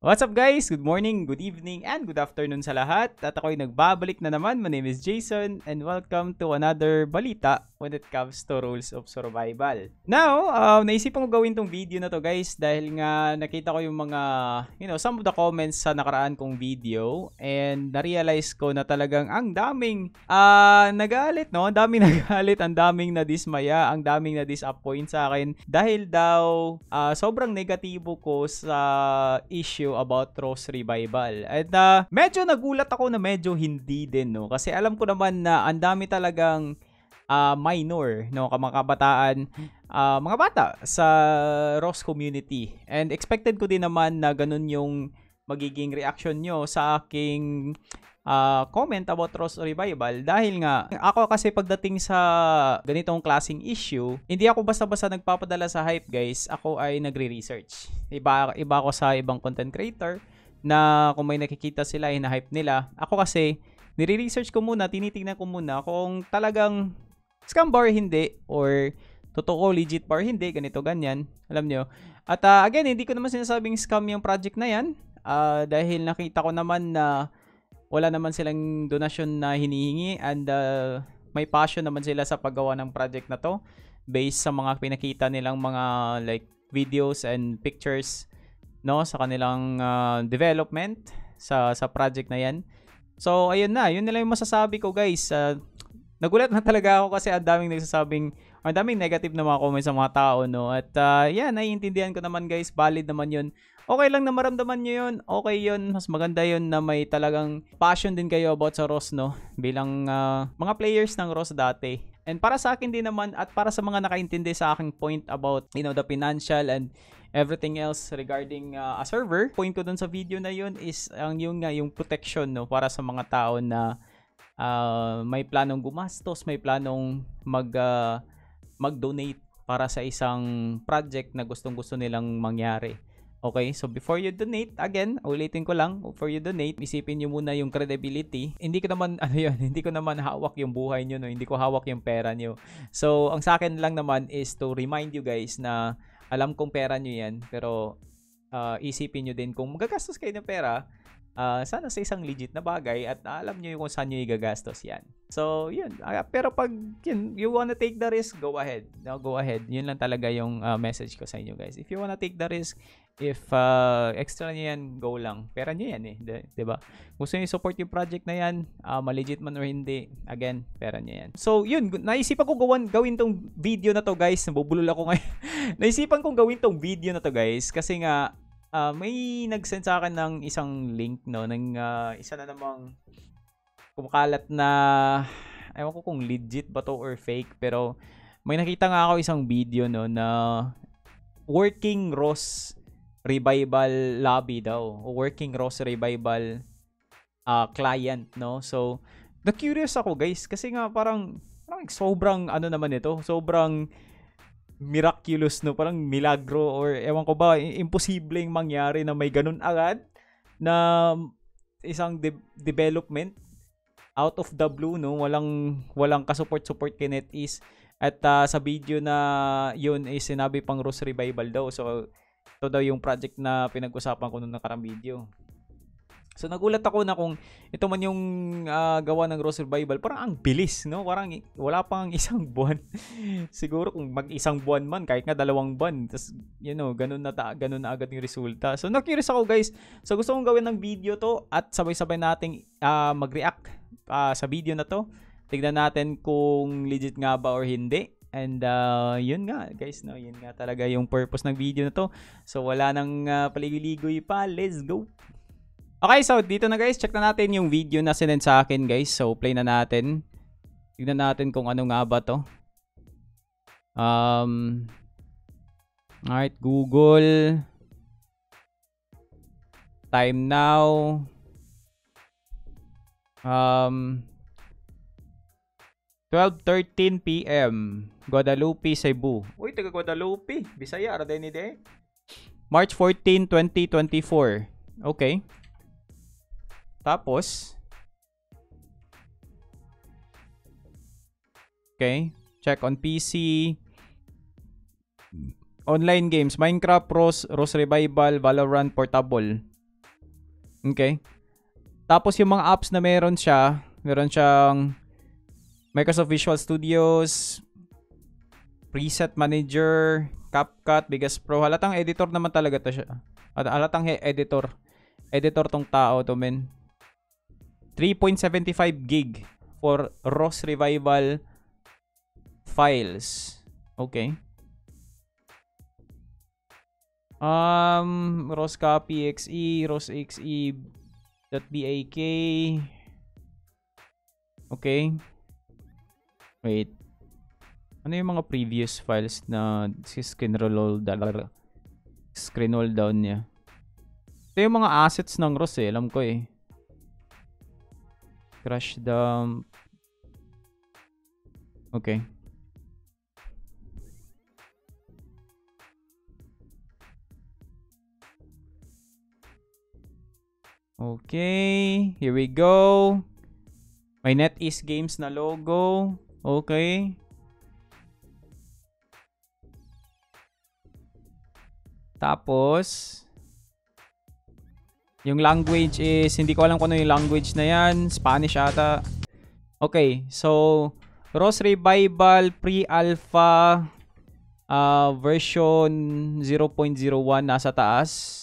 What's up guys? Good morning, good evening, and good afternoon sa lahat. At ako'y nagbabalik na naman. My name is Jason and welcome to another balita when it comes to rules of survival. Now, naisipan ko gawin tong video na to guys dahil nga nakita ko yung mga, some of the comments sa nakaraan kong video and na-realize ko na talagang ang daming nagalit, no? Ang daming nagalit, ang daming nadismaya, ang daming na-disappoint sa akin dahil daw sobrang negatibo ko sa issue about Rose Revival. At medyo nagulat ako na medyo hindi din, no? Kasi alam ko naman na ang dami talagang minor, no, mga kabataan, mga bata sa Rose community. And expected ko din naman na ganun yung magiging reaction nyo sa aking comment about Rose Revival dahil nga ako kasi pagdating sa ganitong klaseng issue, hindi ako basta-basta nagpapadala sa hype guys, ako ay nagre-research. Iba ako sa ibang content creator na kung may nakikita sila, hina-hype nila. Ako kasi, nire-research ko muna, tinitingnan ko muna kung talagang scam ba or hindi, or totoo, legit ba or hindi, ganito, ganyan. Alam nyo. At again, hindi ko naman sinasabing scam yung project na yan dahil nakita ko naman na wala naman silang donasyon na hinihingi and may passion naman sila sa paggawa ng project na to based sa mga pinakita nilang mga like videos and pictures, no, sa kanilang development sa project na yan. So ayun na, yun nila yung masasabi ko guys. Nagulat na talaga ako kasi ang daming negative na mga comments sa mga tao, no. At naiintindihan ko naman guys, valid naman yun. Okay lang na maramdaman nyo yun. Okay yun. Mas maganda yun na may talagang passion din kayo about sa Rose, no? Bilang mga players ng Rose dati. And para sa akin din naman at para sa mga nakaintindi sa aking point about, the financial and everything else regarding a server, point ko dun sa video na yun is yung protection, no? Para sa mga tao na may planong gumastos, may planong mag-donate para sa isang project na gustong-gusto nilang mangyari. Okay, so before you donate, again, ulitin ko lang, before you donate, isipin nyo muna yung credibility. Hindi ko naman, hindi ko naman hawak yung buhay nyo, no? Hindi ko hawak yung pera nyo. So, ang sa akin lang naman is to remind you guys na alam kong pera nyo yan, pero isipin nyo din kung magagastos kayo ng pera, sana sa isang legit na bagay at alam nyo kung saan nyo igagastos yan. So, yun. Pero pag you wanna take the risk, go ahead. No, go ahead. Yun lang talaga yung message ko sa inyo guys. If you wanna take the risk, if extra nyo yan, go lang. Pera nyo yan diba? Gusto nyo support yung project na yan, malegit man or hindi, again, pera nyo yan. So, yun. Naisipan ko gawin tong video na to guys. Nabubulol ako ngayon. Naisipan kong gawin tong video na to guys kasi nga, may nag-send sa akin ng isang link, no, ng isa na namang kumakalat na, ewan ko kung legit ba to or fake, pero may nakita nga ako isang video, no, na working Rose Revival lobby daw, o working Rose Revival client, no. So, na-curious ako guys, kasi nga parang sobrang naman ito, sobrang miraculous, no, parang milagro or ewan ko ba, imposibleng mangyari na may ganun agad na isang development out of the blue, no, walang ka-support kay NetEase. At sa video na yun is sinabi pang Rose Revival daw. So ito daw yung project na pinag-usapan ko nung nakarang video. So nagulat ako na kung ito man yung gawa ng Rose Revival, parang ang bilis, no? Parang wala pang isang buwan. Siguro kung mag-isang buwan man, kahit nga 2 buwan, tas ganun na agad yung resulta. So na-curious ako guys. So gusto kong gawin ng video to at sabay-sabay nating mag-react sa video na to. Tignan natin kung legit nga ba or hindi. And yun nga guys, no, yun nga talaga yung purpose ng video na to. So wala nang paligoy-ligoy pa, let's go. Okay, so dito na guys, check na natin yung video na sinend sa akin guys. So play na natin. Tignan natin kung ano nga ba to. Alright, Google. Time now. 12:13 PM. Guadalupe, Cebu. Uy, taga Guadalupe. Bisaya, ara din ide. March 14, 2024. Okay. Tapos, okay, check on PC. Online games, Minecraft, Rose Revival, Valorant, Portable. Okay? Tapos yung mga apps na meron siyang Microsoft Visual Studios, Preset Manager, CapCut, Vegas Pro. Halatang editor naman talaga to siya. Halatang editor. Editor tong tao to, men. 3.75 gig for ROS Revival files. Okay. ROS copy exe, ROS exe.bak. Okay. Wait. Ano yung mga previous files na screen roll down niya? Ito yung mga assets ng ROS eh. Alam ko eh. Crash dump. Okay. Okay. Here we go. May NetEase Games na logo. Okay. Tapos, yung language is, hindi ko alam kung ano yung language na yan. Spanish ata. Okay. So, ROS Revival pre-alpha version 0.01 nasa taas.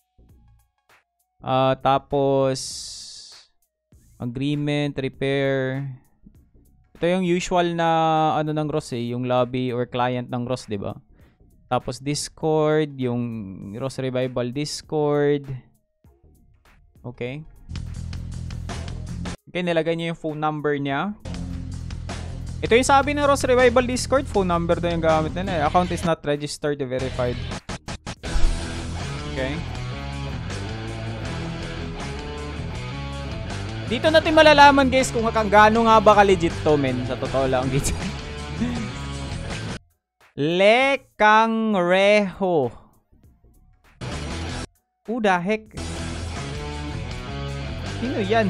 Tapos, agreement, repair. Ito yung usual na ano ng ROS eh, yung lobby or client ng ROS, di ba? Tapos Discord, yung ROS Revival Discord. Okay. Okay, nilagay niyo yung phone number niya. Ito yung sabi ng ROS Revival Discord, phone number daw yung gamit nila. Account is not registered or verified. Okay. Dito natin malalaman guys kung gaano nga ba ka-legit to, men. Sa totoo lang dito. Le Cangrejo. Who the heck? Sino yan?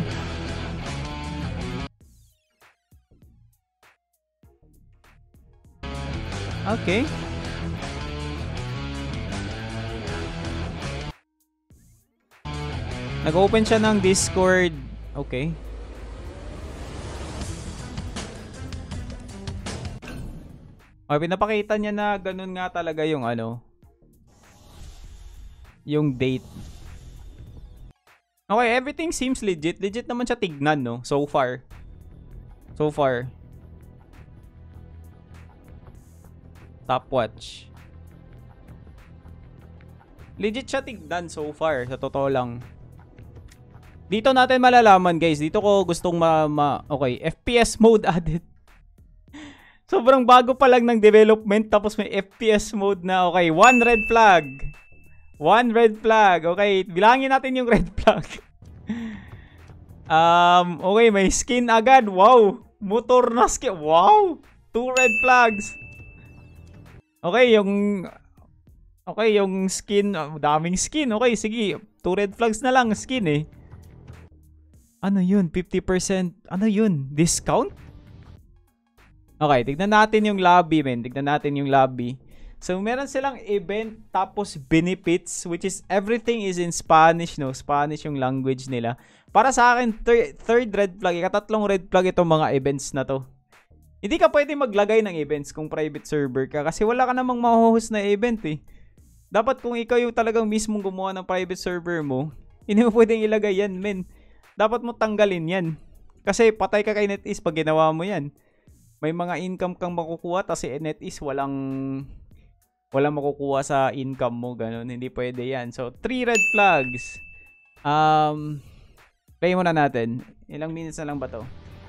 Okay. Nag-open siya ng Discord. Okay. Okay, pinapakita niya na ganun nga talaga yung ano. Yung date. Okay, everything seems legit. Legit naman siya tignan, no? So far. So far. Stopwatch. Legit siya tignan so far. Sa totoo lang. Dito natin malalaman guys. Dito ko gustong okay, FPS mode added. Sobrang bago pa lang ng development. Tapos may FPS mode na. Okay, one red flag. One red flag. Okay, bilangin natin yung red flag. Okay, may skin agad. Wow. Motor na skin. Wow. 2 red flags. Okay, yung skin. Daming skin. Okay, sige. 2 red flags na lang skin eh. Ano yun? 50%? Ano yun? Discount? Okay, tignan natin yung lobby, men. Tignan natin yung lobby. So, meron silang event tapos benefits, which is everything is in Spanish, no? Spanish yung language nila. Para sa akin, third red flag, ikatatlong red flag itong mga events na to. Hindi ka pwede maglagay ng events kung private server ka kasi wala ka namang mahuhost na event eh. Dapat kung ikaw yung talagang mismong gumawa ng private server mo, hindi mo pwedeng ilagay yan, men. Dapat mo tanggalin yan. Kasi patay ka kay NetEase pag ginawa mo yan. May mga income kang makukuha kasi NetEase walang makukuha sa income mo. Ganun. Hindi pwede yan. So, 3 red flags. Play muna natin. Ilang minutes na lang ba to?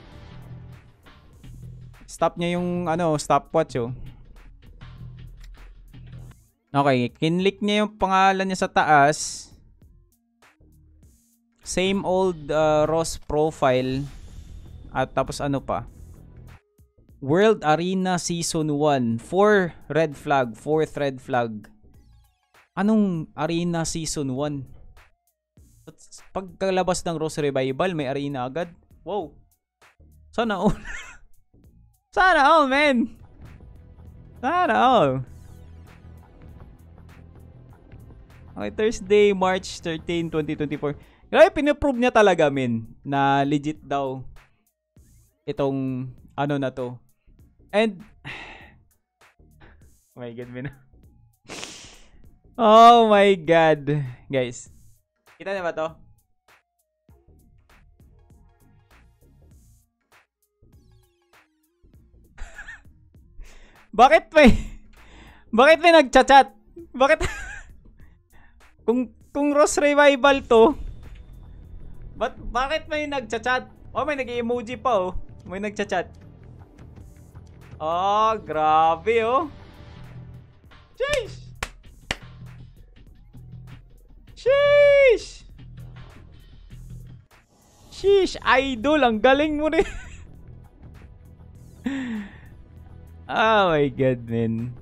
Stop niya yung stopwatch oh. Okay. Kinlik niya yung pangalan niya sa taas. Same old ROS profile. At tapos ano pa? World Arena Season 1. 4 red flag. 4th red flag. Anong Arena Season 1? Pagkalabas ng ROS Revival, may arena agad. Wow. Sana all. Sana all, man. Sana all. Okay, Thursday, March 13, 2024. Grabe, pinaprove niya talaga, men, na legit daw itong ano na to. And, oh my God, men. Oh my God. Guys, kita niyo ba to? Bakit may nagchat-chat? Bakit? kung Ross Revival to, bakit may nagchat-chat? Oh, may nag-emoji pa oh. May nagchat-chat. Oh, grabe oh. Sheesh! Sheesh! Sheesh, idol, ang galing mo rin. Oh my God, man.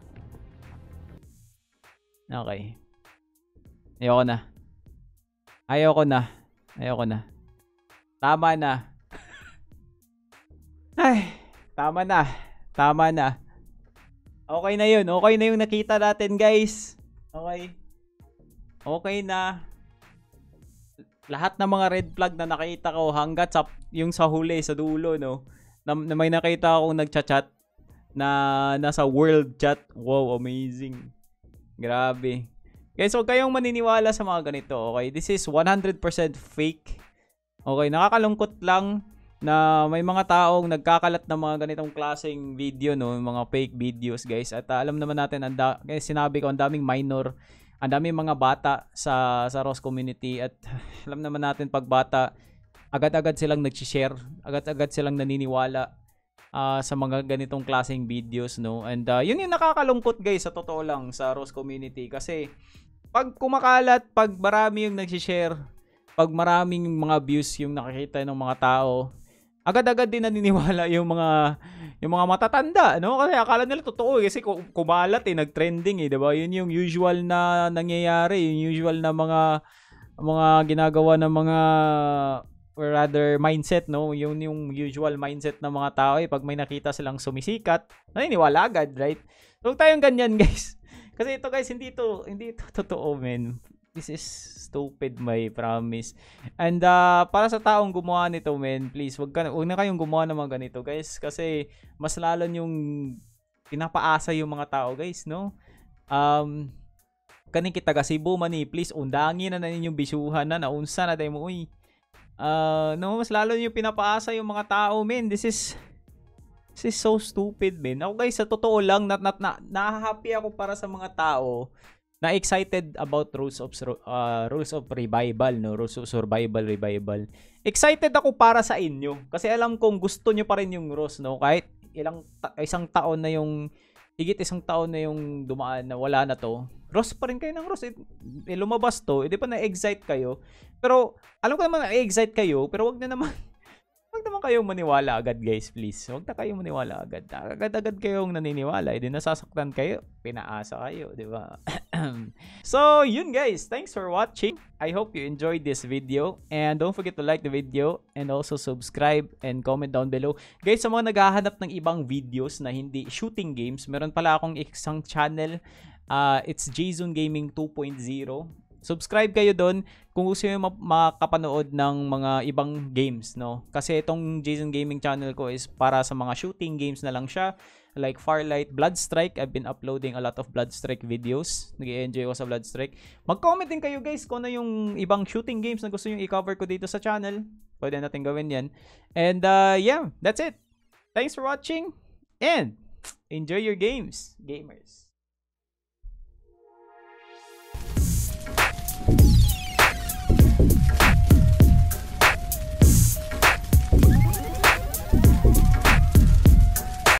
Okay. Ayoko na. Tama na. Ay, tama na. Okay na yun. Okay na yung nakita natin, guys. Okay na. Lahat ng mga red flag na nakita ko hanggat yung sa huli, sa dulo, no? Na may nakita akong nagchat-chat na nasa world chat. Wow, amazing. Grabe. Guys, huwag kayong maniniwala sa mga ganito, okay? This is 100% fake. Okay, nakakalungkot lang na may mga taong nagkakalat ng mga ganitong klaseng video, no? Mga fake videos, guys. At alam naman natin, sinabi ko, ang daming minor, ang daming mga bata sa Ross community. At alam naman natin, pag bata, agad-agad silang nag-share, agad-agad silang naniniwala sa mga ganitong klaseng videos, no? And yun yung nakakalungkot, guys, sa totoo lang, sa Ross community. Kasi pag kumakalat, pag marami yung nag-share, pag maraming mga views yung nakikita ng mga tao, agad-agad din naniniwala yung mga matatanda, no? Kasi akala nila totoo kasi kumalat nag-trending di ba? Yun yung usual na nangyayari, yung usual na mga ginagawa ng mga, or rather mindset, no? Yung usual mindset ng mga tao pag may nakita silang sumisikat, naniniwala agad, right? So tayong ganyan, guys. Kasi ito, guys, hindi to totoo, men. This is stupid, my promise. And para sa taong gumawa nito, men, please, wag na kayong gumawa ng mga ganito, guys, kasi mas lalo yung pinapaasa yung mga tao, guys, no? Kani kita kasi bumani, please, undangin na ninyong bisuhan na naunsa na tayo mo, uy. No, mas lalo yung pinapaasa yung mga tao, men. This is so stupid, men. Ako, guys, sa totoo lang, na-happy ako para sa mga tao na excited about rules of revival, no? Rules of survival, revival. Excited ako para sa inyo kasi alam kong gusto nyo pa rin yung Ross, no? Kahit isang taon na yung dumaan na wala na to, Ross pa rin kayo ng Ross. Lumabas to, di pa na-excite kayo. Pero alam ko naman na-excite kayo, pero wag naman kayong maniwala agad, guys, please. Wag na kayong maniwala agad. Agad kayong naniniwala, hindi nasasaktan kayo, pinaasa kayo, di ba? So, yun, guys. Thanks for watching. I hope you enjoyed this video. And don't forget to like the video and also subscribe and comment down below. Guys, sa mga naghahanap ng ibang videos na hindi shooting games, meron pala akong isang channel. It's Jason Gaming 2.0. Subscribe kayo doon kung gusto nyo makapanood ng mga ibang games, no? Kasi itong Jason Gaming channel ko is para sa mga shooting games na lang siya. Like Farlight, Bloodstrike. I've been uploading a lot of Bloodstrike videos. Nag-i-enjoy ko sa Bloodstrike. Mag-comment din kayo, guys, kung ano yung ibang shooting games na gusto nyo i-cover ko dito sa channel. Pwede natin gawin yan. And yeah, that's it. Thanks for watching and enjoy your games, gamers.